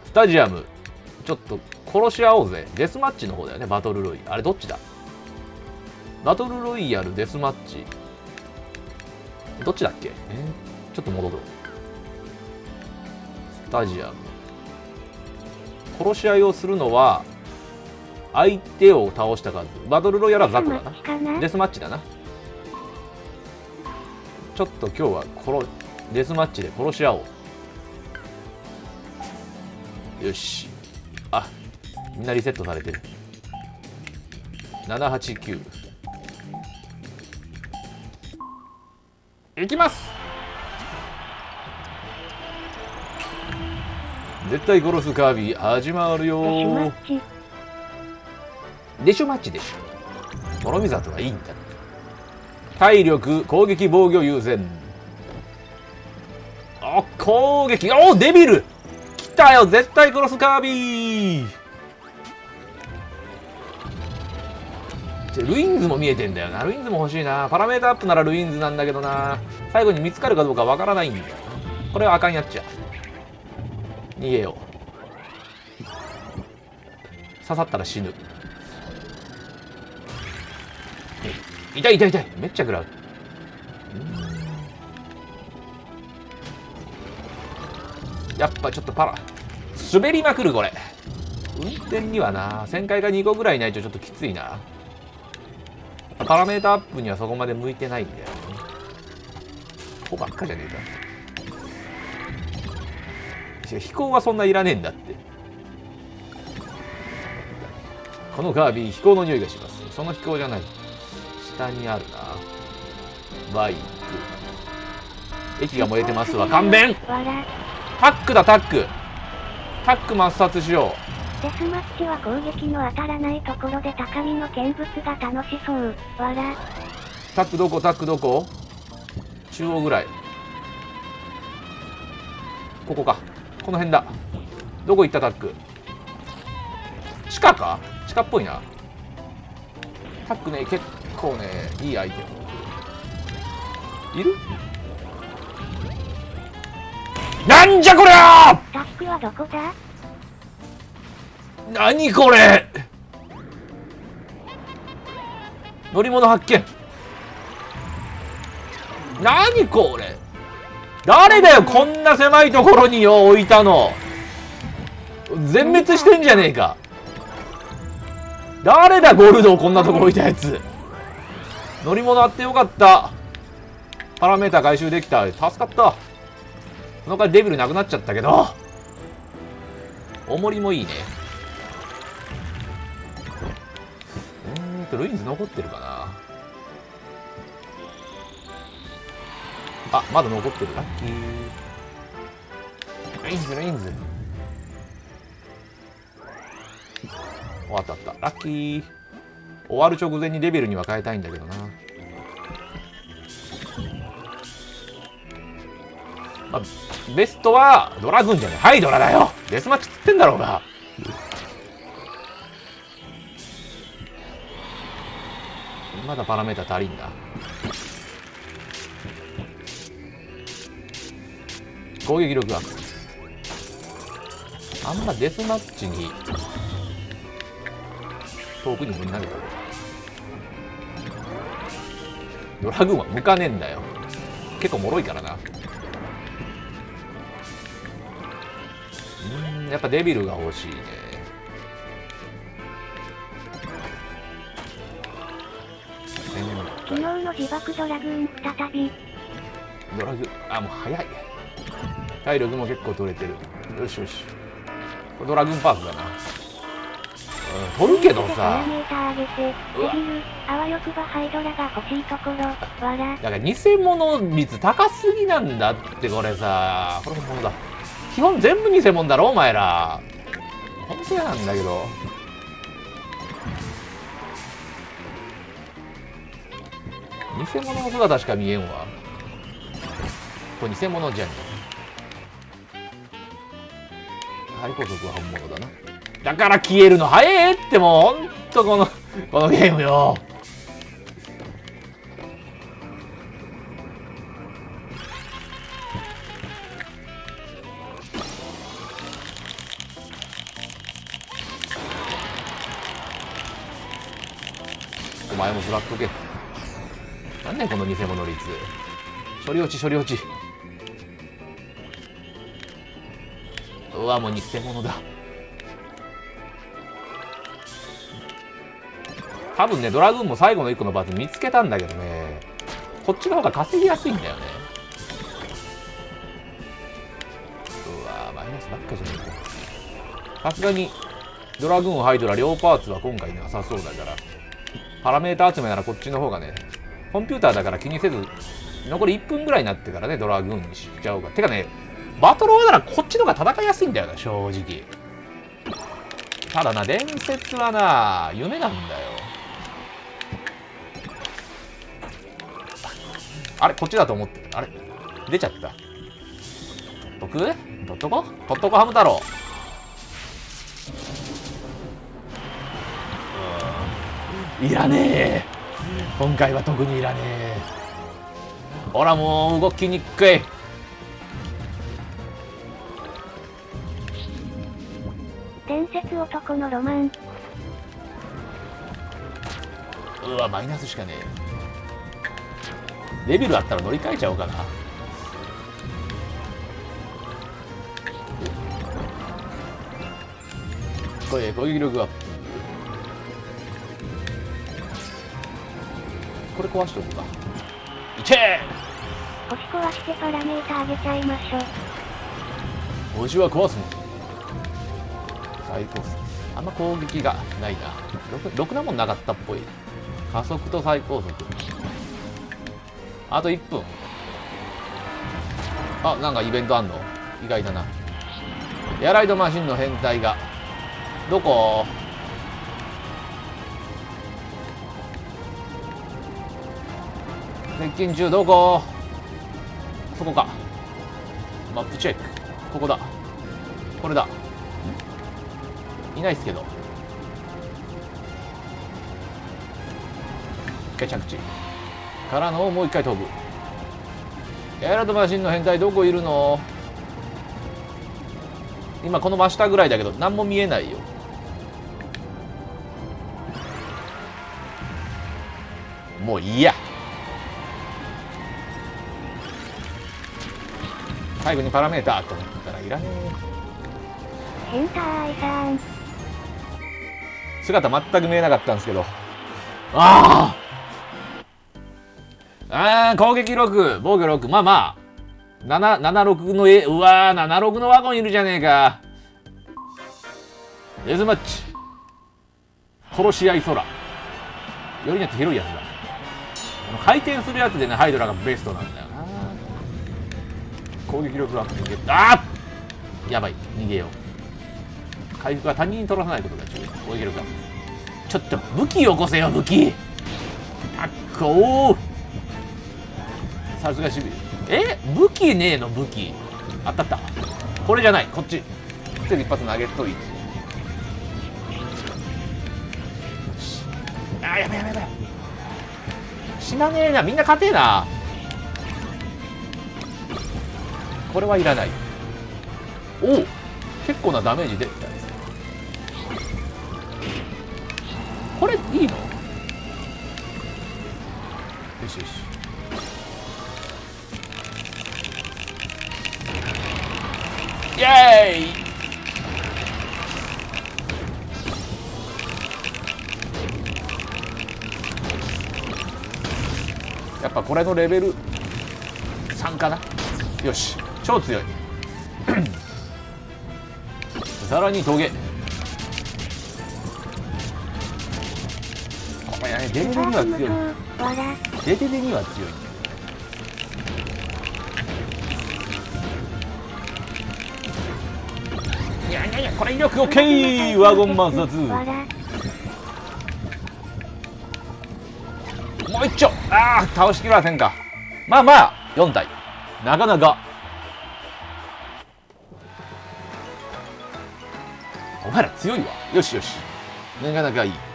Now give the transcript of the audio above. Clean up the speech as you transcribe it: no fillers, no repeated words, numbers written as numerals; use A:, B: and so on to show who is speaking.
A: スタジアムちょっと殺し合おうぜ。デスマッチの方だよね。バトルロイあれどっちだ。バトルロイヤルデスマッチどっちだっけ。ちょっと戻ろう。スタジアム殺し合いをするのは相手を倒した数。バトルロイヤルはザクだな。デスマッチだな。ちょっと今日はデスマッチで殺し合おう。よし。あ、みんなリセットされてる。789いきます。絶対殺すカービィ始まるよー。デシュマッチでしょ。諸見里はいいんだ。体力攻撃防御優先。あ、攻撃。お、デビル来たよ。絶対殺すカービィ。ルインズも見えてんだよな。ルインズも欲しいな。パラメータアップならルインズなんだけどな。最後に見つかるかどうかわからないんだよ。これはあかんやっちゃ。逃げよう。刺さったら死ぬ。痛い痛い痛い。めっちゃ食らう。やっぱちょっと滑りまくるこれ。運転にはな、旋回が2個ぐらいないとちょっときついな。パラメータアップにはそこまで向いてないんだよね。ここばっかじゃねえか。飛行はそんないらねえんだって。このカービィ飛行の匂いがします。その飛行じゃない。下にあるな。バイク。駅が燃えてますわ。勘弁。タックだタック。タック抹殺しよう。
B: デスマッチは攻撃の当たらないところで高みの見物が楽しそう。わら。
A: タックどこタックどこ。中央ぐらい。ここか。この辺だ。どこ行ったタック。地下か。地下っぽいな。タックね、結構ね、いいアイテムいる。なんじゃこりゃー。
B: タックはどこだ。
A: 何これ。乗り物発見。何これ。誰だよこんな狭いところによ置いたの。全滅してんじゃねえか。誰だゴールドをこんなとこ置いたやつ。乗り物あってよかった。パラメータ回収できた。助かった。その代わりデビルなくなっちゃったけど、重りもいいね。ルインズ残ってるかな。あ、まだ残ってる。ラッキー。ルインズルインズ。終わったあった。ラッキー。終わる直前にデビルには変えたいんだけどな。まあ、ベストはドラグーンじゃねえ。はい、ドラだよ。デスマッチつってんだろうが。まだパラメータ足りんだ。攻撃力アップ。あんまデスマッチに遠くに無理投げた。ドラグーンは向かねえんだよ。結構脆いからな。やっぱデビルが欲しいね。
B: 昨日の自爆ドラグーン再び。
A: ドラグもう早い。体力も結構取れてる。よしよし。これドラグーンパーツだな。取るけどさ。
B: パラメータ上げて、デビル、あわよくばハイドラが欲しいところ。わら。
A: だから偽物率高すぎなんだってこれさ。これ本物だ。基本全部偽物だろお前ら。本当嫌なんだけど。偽物の姿しか見えんわ。これ偽物じゃん。はい、高速は本物だな。だから消えるの早えってもうほんとこのゲームよ。 前もスラッとけ。なんねんこの偽物率。処理落ち処理落ち。うわもう偽物だ。多分ねドラグーンも最後の1個のバズ見つけたんだけどね、こっちの方が稼ぎやすいんだよね。うわマイナスばっかじゃねえか。さすがにドラグーンハイドラ両パーツは今回なさそうだから、パラメータ集めならこっちの方がね、コンピューターだから気にせず残り1分ぐらいになってからねドラグーンにしちゃおうか。てかねバトローならこっちの方が戦いやすいんだよな正直。ただな伝説はな夢なんだよ。あれこっちだと思ってあれ出ちゃった。僕取っとこハム太郎。いらねえ今回は特にいらねえ。ほらもう動きにくい。
B: 伝説男のロマン。
A: うわマイナスしかねえ。レベルあったら乗り換えちゃおうかな。これ攻撃力アップ。これ壊しておくか。いけ
B: 星壊してパラメータ上げちゃいましょう。
A: 星は壊すの最高っす。あんま攻撃がないな。ろくなもんなかったっぽい。加速と最高速。あと1分。あ、なんかイベントあんの意外だな。エアライドマシンの変態がどこ？接近中。どこ？そこか。マップチェック。ここだ。これだ。いないっすけど。一回着地からのもう一回飛ぶ。エアライドマシンの変態どこいるの？今この真下ぐらいだけど何も見えないよ。もういいや。最後にパラメーターと思ったらいらねえ。
B: 変態さん
A: 姿全く見えなかったんですけど。ああ攻撃6防御6。まあまあ76のうわー76のワゴンいるじゃねえか。デスマッチ殺し合い空よりによって広いやつだ。回転するやつでねハイドラがベストなんだよな。攻撃力アップ逃げあーやばい逃げよう。回復は他人に取らさないことが重要。攻撃力アップ。ちょっと武器よこせよ武器。タッコーさすが守備。武器ねえの武器。あったあった。これじゃないこっち。一発投げといて。あーやばいやばいやばい。死なねえなみんな勝てえな。これはいらない。おお結構なダメージ出た。これいいの？よしよし。イエーイ。やっぱこれのレベル3かな。よし超強いさらにトゲ。これねデレデには強い。デレデには強い。いやいやいやこれ威力 OK。 ワゴンマンサ2もう一丁。ああ倒しきれませんか。まあまあ4体なかなか。お前ら強いわ。よしよしなかなかいい。